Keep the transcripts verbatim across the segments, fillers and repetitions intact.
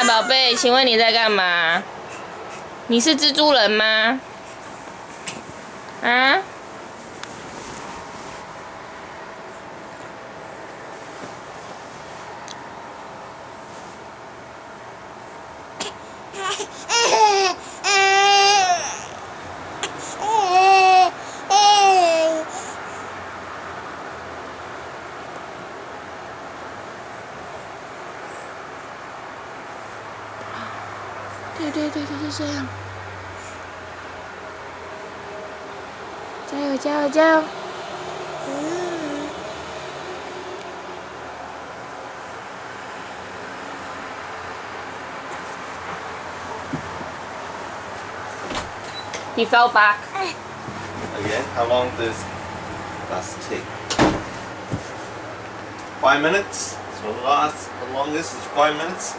嗨，宝贝，请问你在干嘛？你是蜘蛛人吗？啊？对对对，就是这样。加油加油加油！嗯。He fell back. Again, how long does that take? Five minutes? So the last, the longest is five minutes?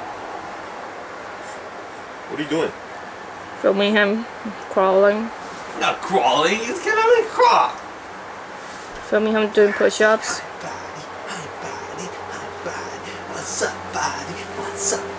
What are you doing? Filming him crawling. Not crawling, he's gonna crawl. Filming him doing push-ups. Hi, buddy. Hi, buddy. Hi, buddy. What's up, buddy? What's up?